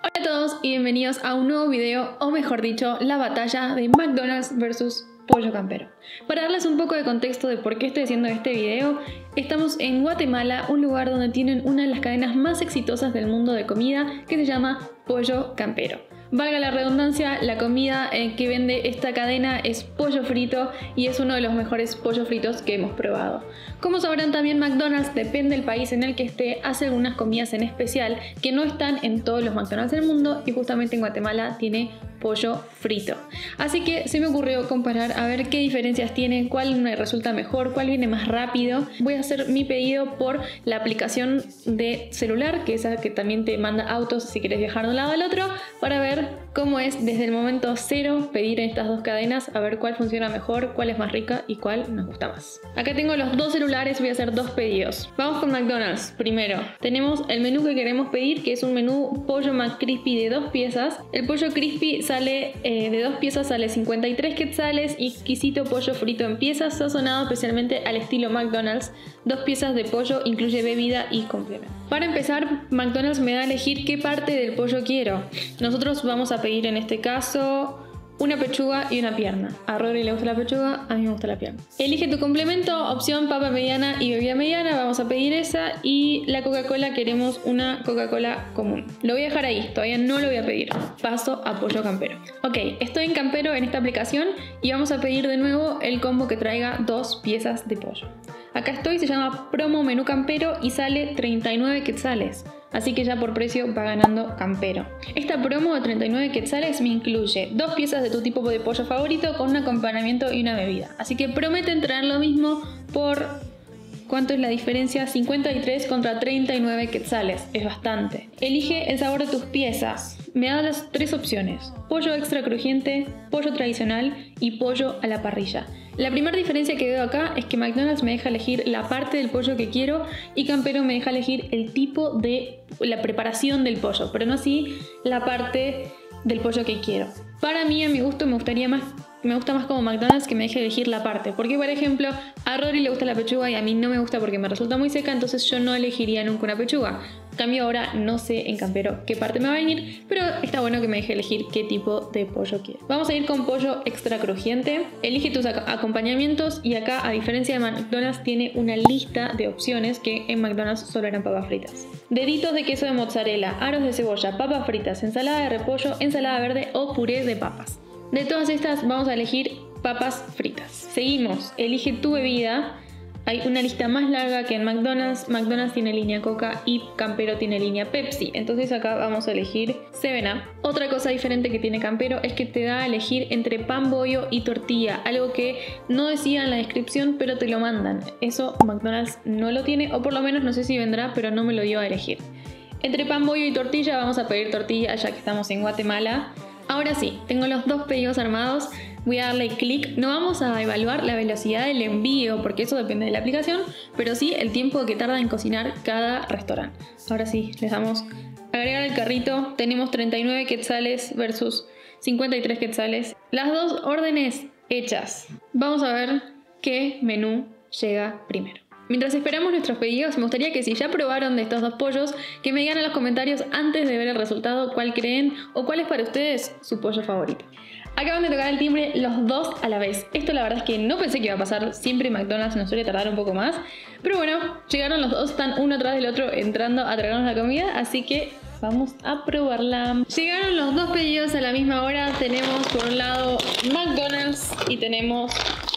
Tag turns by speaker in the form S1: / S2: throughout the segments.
S1: Hola a todos y bienvenidos a un nuevo video, o mejor dicho, la batalla de McDonald's versus Pollo Campero. Para darles un poco de contexto de por qué estoy haciendo este video, estamos en Guatemala, un lugar donde tienen una de las cadenas más exitosas del mundo de comida que se llama Pollo Campero. Valga la redundancia, la comida que vende esta cadena es pollo frito y es uno de los mejores pollos fritos que hemos probado. Como sabrán también, McDonald's, depende del país en el que esté, hace algunas comidas en especial que no están en todos los McDonald's del mundo y justamente en Guatemala tiene pollo frito. Así que se me ocurrió comparar a ver qué diferencias tiene, cuál me resulta mejor, cuál viene más rápido. Voy a hacer mi pedido por la aplicación de celular, que es esa que también te manda autos si quieres viajar de un lado al otro, para ver cómo es desde el momento cero pedir en estas dos cadenas, a ver cuál funciona mejor, cuál es más rica y cuál nos gusta más. Acá tengo los dos celulares, voy a hacer dos pedidos. Vamos con McDonald's. Primero, tenemos el menú que queremos pedir, que es un menú pollo McCrispy de 2 piezas. El pollo crispy sale de 2 piezas, sale 53 quetzales, y exquisito pollo frito en piezas, sazonado especialmente al estilo McDonald's. 2 piezas de pollo, incluye bebida y complemento. Para empezar, McDonald's me da a elegir qué parte del pollo quiero. Nosotros vamos a pedir en este caso una pechuga y una pierna. A Rory le gusta la pechuga, a mí me gusta la pierna. Elige tu complemento, opción papa mediana y bebida mediana, vamos a pedir esa, y la Coca-Cola queremos una Coca-Cola común. Lo voy a dejar ahí, todavía no lo voy a pedir. Paso a Pollo Campero. Ok, estoy en Campero en esta aplicación y vamos a pedir de nuevo el combo que traiga 2 piezas de pollo. Acá estoy, se llama Promo Menú Campero y sale 39 quetzales. Así que ya por precio va ganando Campero. Esta promo de 39 quetzales me incluye 2 piezas de tu tipo de pollo favorito con un acompañamiento y una bebida. Así que prometen traer lo mismo por... ¿cuánto es la diferencia? 53 contra 39 quetzales. Es bastante. Elige el sabor de tus piezas. Me da las 3 opciones: pollo extra crujiente, pollo tradicional y pollo a la parrilla. La primera diferencia que veo acá es que McDonald's me deja elegir la parte del pollo que quiero y Campero me deja elegir el tipo de la preparación del pollo, pero no así la parte del pollo que quiero. Para mí, a mi gusto, me gusta más como McDonald's que me deje elegir la parte, porque por ejemplo a Rory le gusta la pechuga y a mí no me gusta porque me resulta muy seca, entonces yo no elegiría nunca una pechuga. En cambio ahora no sé en Campero qué parte me va a venir, pero está bueno que me deje elegir qué tipo de pollo quiero. Vamos a ir con pollo extra crujiente. Elige tus acompañamientos y acá, a diferencia de McDonald's, tiene una lista de opciones que en McDonald's solo eran papas fritas. Deditos de queso de mozzarella, aros de cebolla, papas fritas, ensalada de repollo, ensalada verde o puré de papas. De todas estas vamos a elegir papas fritas. Seguimos, elige tu bebida. Hay una lista más larga que en McDonald's. McDonald's tiene línea Coca y Campero tiene línea Pepsi. Entonces acá vamos a elegir 7-Up. Otra cosa diferente que tiene Campero es que te da a elegir entre pan bollo y tortilla. Algo que no decía en la descripción, pero te lo mandan. Eso McDonald's no lo tiene, o por lo menos no sé si vendrá, pero no me lo dio a elegir. Entre pan bollo y tortilla vamos a pedir tortilla, ya que estamos en Guatemala. Ahora sí, tengo los dos pedidos armados. Voy a darle clic. No vamos a evaluar la velocidad del envío porque eso depende de la aplicación, pero sí el tiempo que tarda en cocinar cada restaurante. Ahora sí, les damos agregar al carrito. Tenemos 39 quetzales versus 53 quetzales. Las dos órdenes hechas. Vamos a ver qué menú llega primero. Mientras esperamos nuestros pedidos, me gustaría que si ya probaron de estos dos pollos, que me digan en los comentarios antes de ver el resultado cuál creen o cuál es para ustedes su pollo favorito. Acaban de tocar el timbre los dos a la vez. Esto la verdad es que no pensé que iba a pasar. Siempre McDonald's nos suele tardar un poco más. Pero bueno, llegaron los dos, están uno atrás del otro entrando a traernos la comida, así que vamos a probarla. Llegaron los dos pedidos a la misma hora. Tenemos por un lado McDonald's y tenemos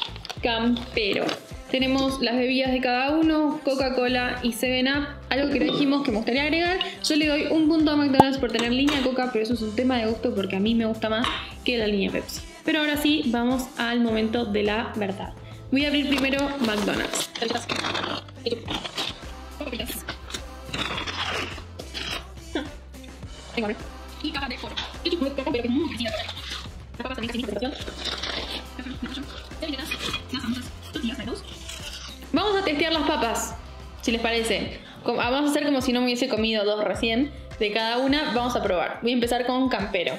S1: Campero. Tenemos las bebidas de cada uno, Coca-Cola y 7-Up. Algo que dijimos que me gustaría agregar: yo le doy un punto a McDonald's por tener línea Coca, pero eso es un tema de gusto porque a mí me gusta más que la línea Pepsi. Pero ahora sí, vamos al momento de la verdad. Voy a abrir primero McDonald's. Y caja de foro. Vamos a testear las papas, si les parece. Vamos a hacer como si no me hubiese comido 2 recién. De cada una vamos a probar. Voy a empezar con Campero.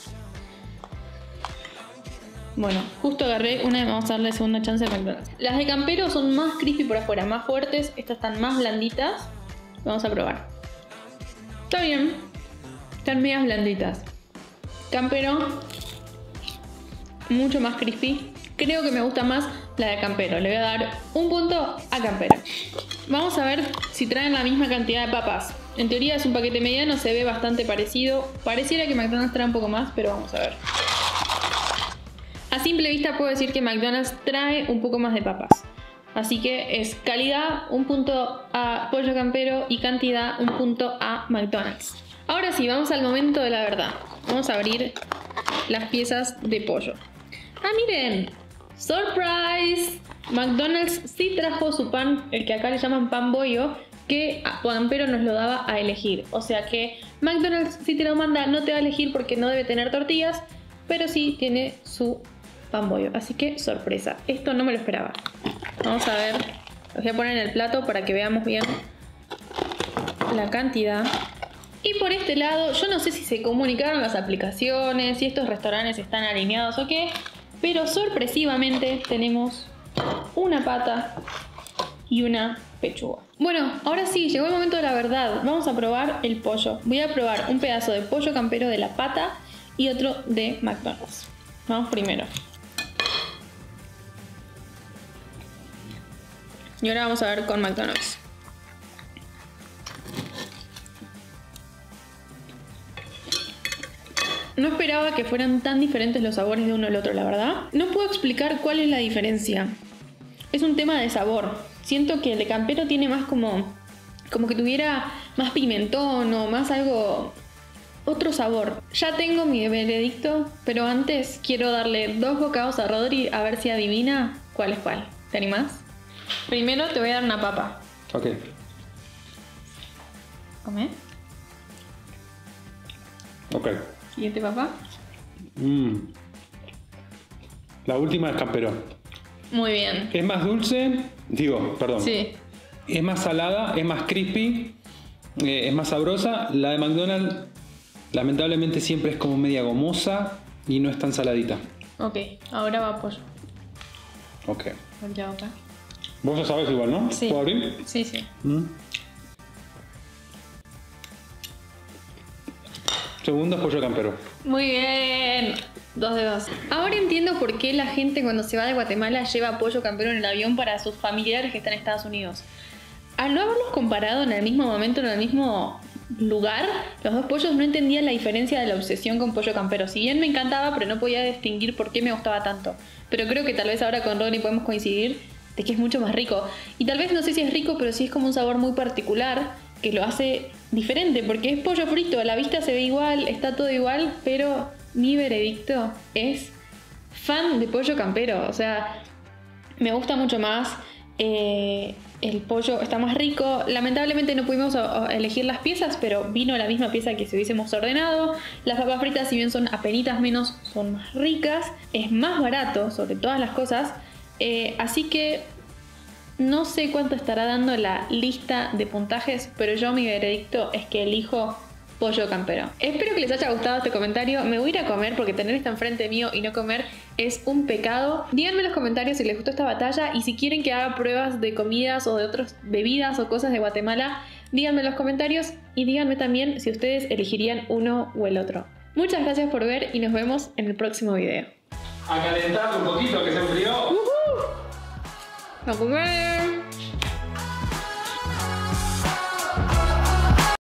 S1: Bueno, justo agarré una y vamos a darle segunda chance a McDonald's. Las de Campero son más crispy por afuera, más fuertes. Estas están más blanditas. Vamos a probar. Está bien. Están medias blanditas. Campero, mucho más crispy. Creo que me gusta más la de Campero. Le voy a dar un punto a Campero. Vamos a ver si traen la misma cantidad de papas. En teoría es un paquete mediano, se ve bastante parecido. Pareciera que McDonald's trae un poco más, pero vamos a ver. A simple vista puedo decir que McDonald's trae un poco más de papas. Así que es calidad, un punto a Pollo Campero, y cantidad, un punto a McDonald's. Ahora sí, vamos al momento de la verdad. Vamos a abrir las piezas de pollo. ¡Ah, miren! ¡Surprise! McDonald's sí trajo su pan, el que acá le llaman pan bollo, que Campero nos lo daba a elegir. O sea que McDonald's, si te lo manda, no te va a elegir porque no debe tener tortillas, pero sí tiene su pan bollo. Así que sorpresa. Esto no me lo esperaba. Vamos a ver. Los voy a poner en el plato para que veamos bien la cantidad. Y por este lado, yo no sé si se comunicaron las aplicaciones, si estos restaurantes están alineados o qué, pero sorpresivamente tenemos una pata y una pechuga. Bueno, ahora sí, llegó el momento de la verdad. Vamos a probar el pollo. Voy a probar un pedazo de pollo campero de la pata y otro de McDonald's. Vamos primero. Y ahora vamos a ver con McDonald's. No esperaba que fueran tan diferentes los sabores de uno al otro, la verdad. No puedo explicar cuál es la diferencia. Es un tema de sabor. Siento que el de Campero tiene más como que tuviera más pimentón o más algo, otro sabor. Ya tengo mi veredicto, pero antes quiero darle 2 bocados a Rodri a ver si adivina cuál es cuál. ¿Te animás? Primero te voy a dar una papa.
S2: Ok.
S1: ¿Come?
S2: Ok.
S1: Siguiente papa.
S2: La última es Campero.
S1: Muy bien.
S2: Es más dulce, perdón.
S1: Sí.
S2: Es más salada, es más crispy, es más sabrosa. La de McDonald's, lamentablemente, siempre es como media gomosa y no es tan saladita.
S1: Ok, ahora va pollo.
S2: Ok.
S1: Ya, ok.
S2: Vos ya sabes igual, ¿no?
S1: Sí.
S2: ¿Puedo abrir?
S1: Sí, sí.
S2: Segundo es pollo campero.
S1: Muy bien. 2 de 2. Ahora entiendo por qué la gente cuando se va de Guatemala lleva pollo campero en el avión para sus familiares que están en Estados Unidos. Al no haberlos comparado en el mismo momento, en el mismo lugar, los dos pollos, no entendía la diferencia de la obsesión con pollo campero. Si bien me encantaba, pero no podía distinguir por qué me gustaba tanto. Pero creo que tal vez ahora con Rodri podemos coincidir de que es mucho más rico. Y tal vez no sé si es rico, pero sí es como un sabor muy particular que lo hace diferente, porque es pollo frito, a la vista se ve igual, está todo igual, pero mi veredicto es fan de pollo campero. O sea, me gusta mucho más. El pollo está más rico. Lamentablemente no pudimos elegir las piezas, pero vino la misma pieza que si hubiésemos ordenado. Las papas fritas, si bien son apenitas menos, son más ricas. Es más barato sobre todas las cosas. Así que no sé cuánto estará dando la lista de puntajes, pero yo mi veredicto es que elijo pollo campero. Espero que les haya gustado este comentario. Me voy a ir a comer porque tener esto enfrente mío y no comer es un pecado. Díganme en los comentarios si les gustó esta batalla y si quieren que haga pruebas de comidas o de otras bebidas o cosas de Guatemala. Díganme en los comentarios y díganme también si ustedes elegirían uno o el otro. Muchas gracias por ver y nos vemos en el próximo video.
S2: A calentarlo un poquito que se enfrió.
S1: ¡A comer!